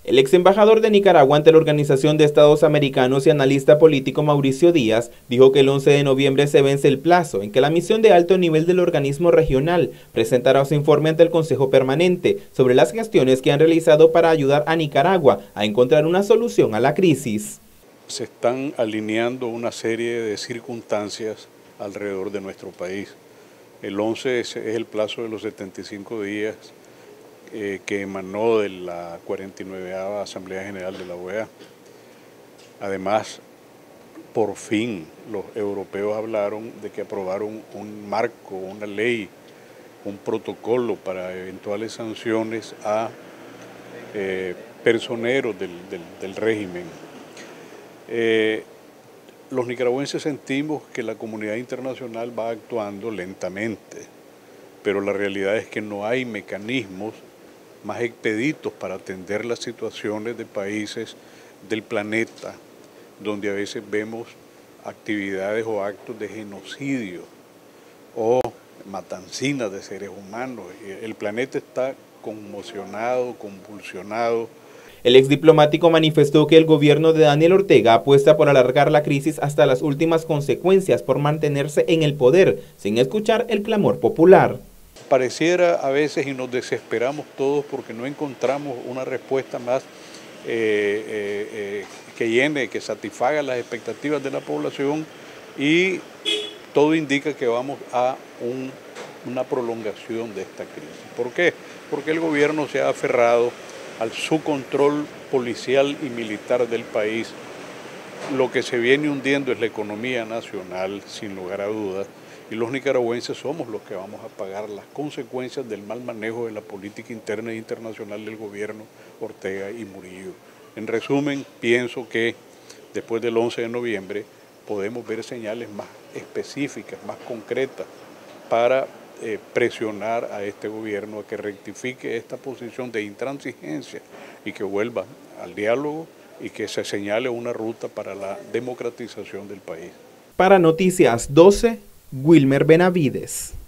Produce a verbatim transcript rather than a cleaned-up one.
El ex embajador de Nicaragua ante la Organización de Estados Americanos y analista político Mauricio Díaz dijo que el once de noviembre se vence el plazo en que la misión de alto nivel del organismo regional presentará su informe ante el Consejo Permanente sobre las gestiones que han realizado para ayudar a Nicaragua a encontrar una solución a la crisis. Se están alineando una serie de circunstancias alrededor de nuestro país. El once es el plazo de los setenta y cinco días Eh, que emanó de la cuarenta y nueva Asamblea General de la O E A. Además, por fin los europeos hablaron de que aprobaron un marco, una ley, un protocolo para eventuales sanciones a eh, personeros del, del, del régimen. Eh, los nicaragüenses sentimos que la comunidad internacional va actuando lentamente, pero la realidad es que no hay mecanismos más expeditos para atender las situaciones de países del planeta, donde a veces vemos actividades o actos de genocidio o matancinas de seres humanos. El planeta está conmocionado, convulsionado. El exdiplomático manifestó que el gobierno de Daniel Ortega apuesta por alargar la crisis hasta las últimas consecuencias por mantenerse en el poder, sin escuchar el clamor popular. Pareciera a veces y nos desesperamos todos porque no encontramos una respuesta más eh, eh, eh, que llene, que satisfaga las expectativas de la población, y todo indica que vamos a un, una prolongación de esta crisis. ¿Por qué? Porque el gobierno se ha aferrado al su control policial y militar del país. Lo que se viene hundiendo es la economía nacional, sin lugar a dudas, y los nicaragüenses somos los que vamos a pagar las consecuencias del mal manejo de la política interna e internacional del gobierno Ortega y Murillo. En resumen, pienso que después del once de noviembre podemos ver señales más específicas, más concretas, para eh, presionar a este gobierno a que rectifique esta posición de intransigencia y que vuelva al diálogo y que se señale una ruta para la democratización del país. Para Noticias doce, Wilmer Benavides.